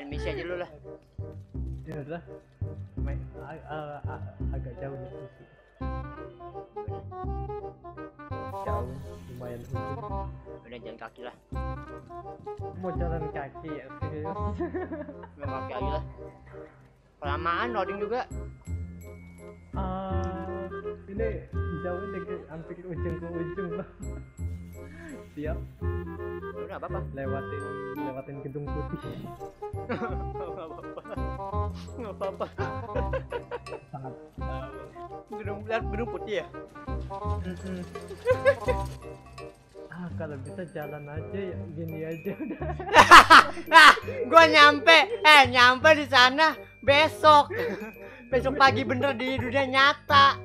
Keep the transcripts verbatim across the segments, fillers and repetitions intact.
main misi aja dulu lah. Ya udah. Main ag- ag- ag- agak jauh nih misi. Jauh, lumayan ujung. Udah jalan kaki lah. Mau jalan kaki ya serius. Jalan kaki aja lah. Kelamaan loading juga. Ah, ini jauh nih ke hampir ujung ke ujung lah. Siap. Udah apa apa. Lewatin lewatin gedung putih. Nggak apa-apa. Nggak apa-apa. Sangat. Gedung lihat gedung putih ya. Ah, kalau bisa jalan aja ya gini aja udah. Gua nyampe, eh nyampe di sana besok. Besok pagi bener di dunia nyata.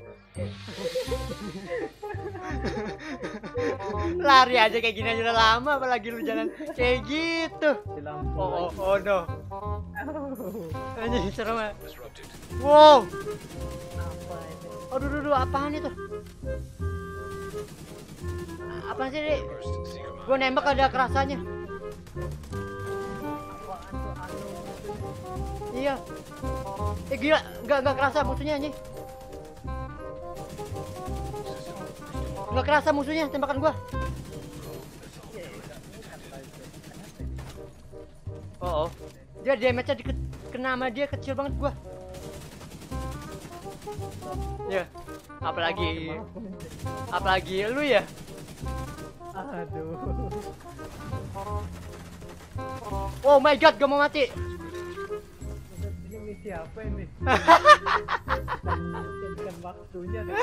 Lari aja kayak gini aja udah lama, apalagi lu jalan kayak gitu. Di lampu. Oh, oh, oh no. Oh. Anjing serem ya. Wow. Apa ini? Aduh, aduh, aduh, apaan itu? Apaan sih, Dik? Gua nembak ada kerasanya. Apaan tuh anu musuhnya? Iya. Eh gila, nggak nggak kerasa musuhnya anjing. Nggak kerasa musuhnya tembakan gua. Oh, oh. Dia damage-nya dikit kena sama dia kecil banget gua. Ya, apalagi apalagi lu ya. Aduh. Oh my god, gua mau mati. Ini misi apa ini? Bukan waktunya nih.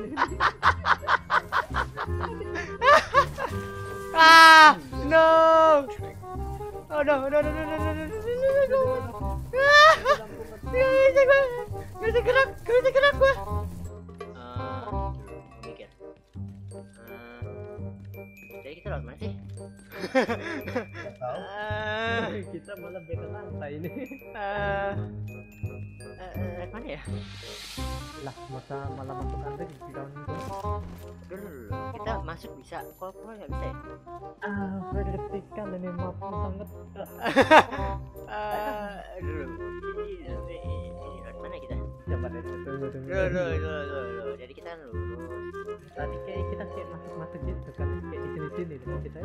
Ah, no. Oh no, no, no, no, no, no, no, no, no. Ah, nggak bisa gua, nggak bisa gerak, nggak bisa gerak gua. Ah, mikir. Ah, jadi kita lewat mana sih? Tahu. Ah, Kita malah beda lantai ini. ah, eh, mana ya? Lah, masa malah masuk anda di ground itu? Dulu, dulu, kita masuk bisa, kok kok nggak bisa ya? Ah, vertikal ini mapnya sangat. Ah, dulu, ini, ini, ini lewat mana kita? Coba deh, tunggu tunggu. Dulu, dulu, dulu, dulu, dulu. Jadi kita lurus. Tadi kayak kita kayak masuk masuk gitu kan, kayak di sini sini deh kita.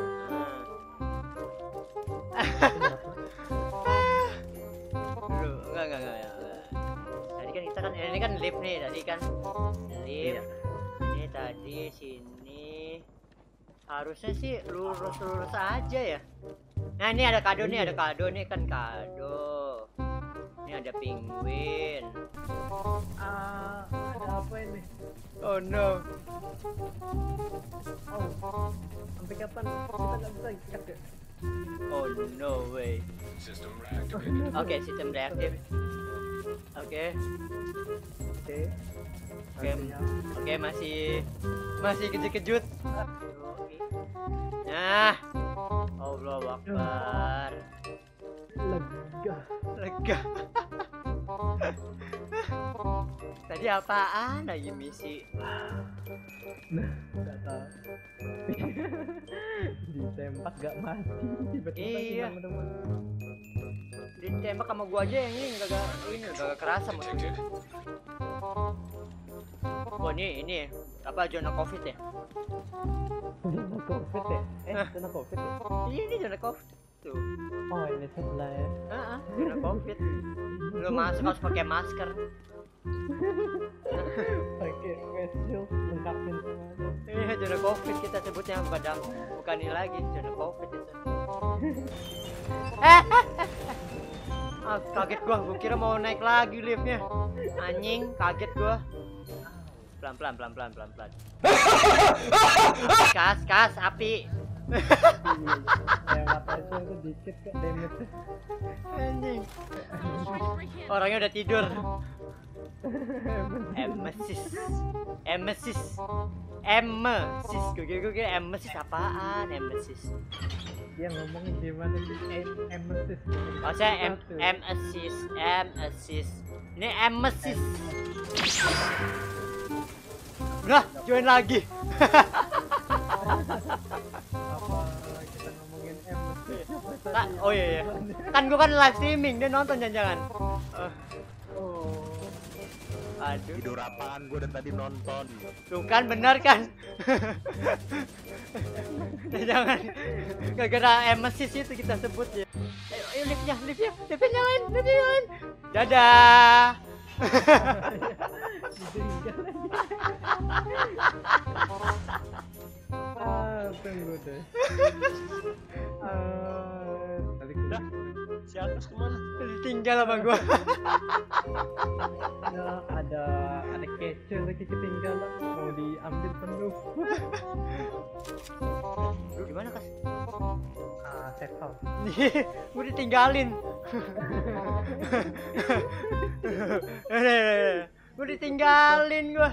Dulu, enggak, enggak, enggak, enggak. Tadi kan kita kan, ini kan lift nih, tadi kan lift. Ini tadi sini. Harusnya sih lurus-lurus aja ya. Nah, ini ada kado nih, ada kado nih kan kado. Ini ada penguin. Ah, ada apa ini? Oh no. Oh, sampai kapan kita nggak bisa ikat ya? Oh no way. Oke, sistem reaktif. Oke. Oke. Oke. Oke, masih masih kejut-kejut. Nah. Allahu Akbar. Lega. Lega. Tadi apaan lagi misi? Nah, nggak tahu. Ditembak gak mati. Tiba-tiba Iya. teman-teman. Ditembak sama gua aja yang ini enggak ini enggak kerasa musuhnya. Wah, ini ini apa zona Covid ya? Zona Covid ya? Eh, zona Covid ya? Iya, ini zona Covid tuh. Oh, ini sebelah ya. Heeh, zona Covid. Lu masuk harus pakai masker. Pakai face shield lengkapin semuanya. Iya, zona Covid kita sebutnya, bukan bukan ini lagi, zona Covid itu. Ah, kaget gua, gua kira mau naik lagi liftnya. Anjing, kaget gua. Pelan pelan pelan pelan pelan pelan. Kas kas api. Lewat aja itu dikit kok damage. Anjing. Orangnya udah tidur. Emesis. Emesis. Emesis. Gue kira gue kira emesis apaan? Emesis. Dia ngomongin gimana sih? Emesis. Oh, saya M M assist, M assist. Ini emesis. Udah, join lagi. Apa kita ngomongin emesis? Kak, oh iya iya. Kan gua kan live streaming, dia nonton jangan-jangan. Uh, Oh. aduh. Tidur apaan? Gue dari tadi nonton. Tuh kan benar kan? Jangan gara-gara emesis itu kita sebut ya. Ayo, ayo liftnya, liftnya, liftnya nyalain, liftnya nyalain. Dadah. Ditinggal lagi. Ah, tunggu deh. Ah, tadi Dah. Si atas kemana? Ditinggal sama gua. ya, ada ada kecil lagi ketinggalan mau diambil penuh. Gimana kas? Ah, safe house. Gua ditinggalin. Gua ditinggalin gua.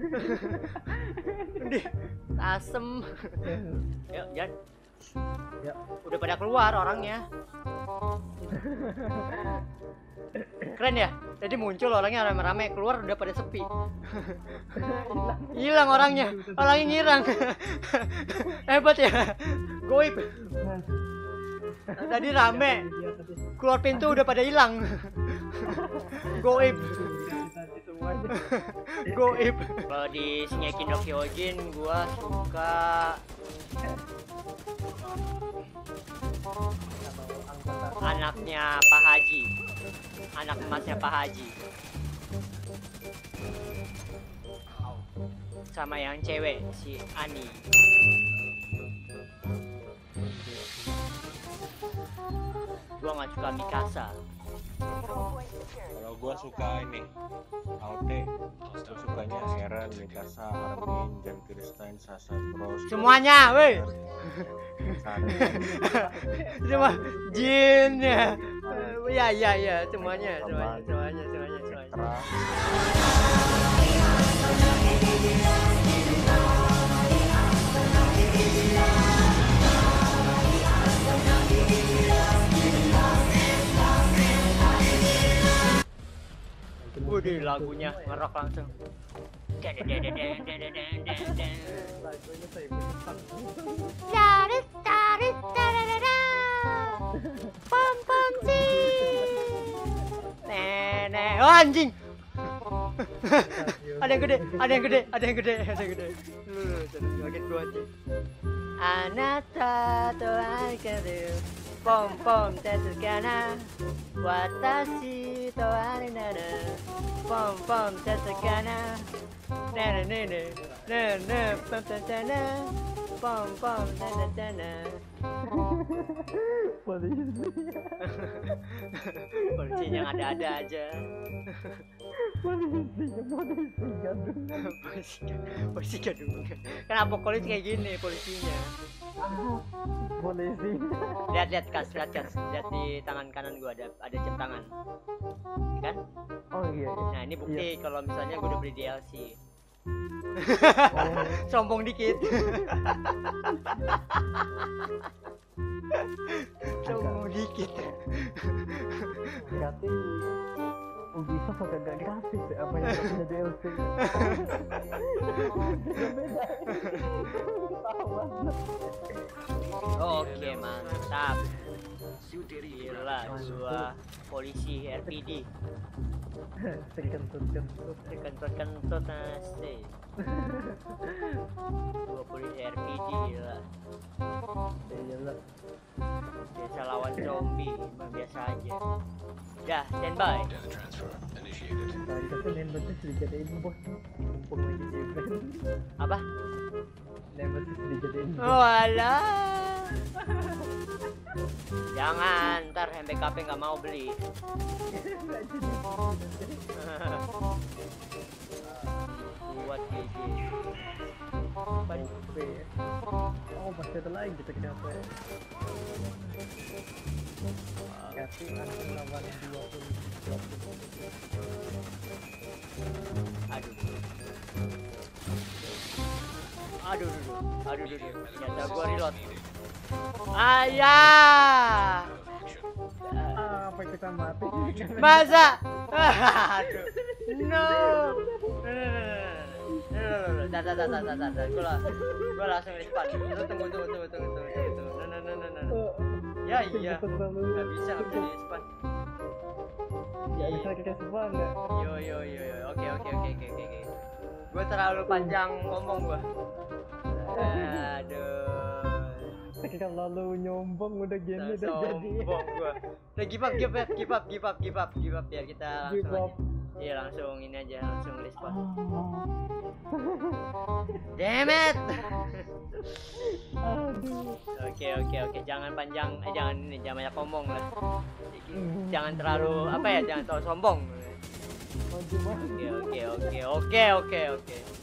Di asem. Yuk, Jan. Ya. Udah pada keluar orangnya. Keren ya? Jadi muncul orangnya rame-rame, keluar udah pada sepi. Hilang orangnya. Orangnya ngirang. Hebat ya. Goib. Tadi rame. Keluar pintu udah pada hilang. Goib. Semuanya. Goib. Kalau di Shingeki no Kyojin gua suka Kalau anggota anaknya Pak Haji. Anak emasnya Pak Haji. Sama yang cewek si Ani. Gua nggak suka Mikasa. Kalau gue suka ini Aote. Gue sukanya Eren, Mikasa, Armin, Jan Kirstein, Sasha Bros. Semuanya, woi. Sari. Semua Jin ya. Ya ya ya, semuanya, semuanya, semuanya, semuanya, semuanya. Tra. Waduh, lagunya ngerok langsung. lagunya saya bentak. Darit darit dadadada. Pom pom si. Nenek, oh, anjing. Ada yang gede, ada yang gede, ada yang gede, ada yang gede. Lu, kaget gua anjing. Anata to akaru. Pom pom tetsukana. Watashi to arenana. Pom pom tetsukana. Nene nene nene pom tetsukana. Pom pom tetsukana. Polisi. Polisinya yang ada-ada aja. Polisinya polisi gadungan. Polisi, polisi gadungan. Kenapa polisi kayak gini polisinya? Polisinya. Lihat lihat kas, lihat kas, lihat di tangan kanan gua ada ada jam tangan, Ini kan? Oh iya. iya. Nah ini bukti kalau misalnya gua udah beli D L C. Oh. Sombong dikit. Sombong dikit. Berarti Ubisoft agak gak gratis ya apa yang punya D L C. Beda. Oke mantap. Gila gua polisi R P D. Terkentut-kentut. Kentut-kentut nasi. Gua polisi R P D gila. Iyalah. Biasa lawan zombie, emang biasa aja. Ya, standby. Tadi kata Nemesis dijadiin bos. Mumpung lagi di event. Apa? Nemesis dijadiin bos. Oh alah. Jangan, ntar M B K P nggak mau beli. Nggak jadi. Buat G G. Oke. Oh masih ada lagi kita kenapa ya? Kasih anak lawan dua puluh. Aduh. Aduh, aduh, aduh, aduh, aduh. Ternyata gua reload. Ayah. Ah, apa kita mati? Masa? Aduh. No. Tar, tar, tar, tar, tar, tar, tar. Gua, lah- gua langsung respawn. Tunggu, tunggu, tunggu, tunggu, tunggu, tunggu, tunggu. No, no, no, no, no. Ya iya. Cepet terlalu. Gak bisa, gak bisa di respawn. Gak bisa kita spawn ya. Yo yo yo yo. Oke oke oke oke oke. oke. Gue terlalu panjang ngomong gua. Aduh. Ketika lalu nyombong udah gini udah jadi. Sombong gua. Udah give up give up give up give up give up give up biar kita Give langsung up. aja. Iya langsung ini aja langsung respawn. Oh. Damn it. Aduh. Oke oke oke jangan panjang eh jangan ini jangan banyak ngomong lah. Jangan terlalu apa ya jangan terlalu sombong. Maju maju. Oke oke oke oke oke oke.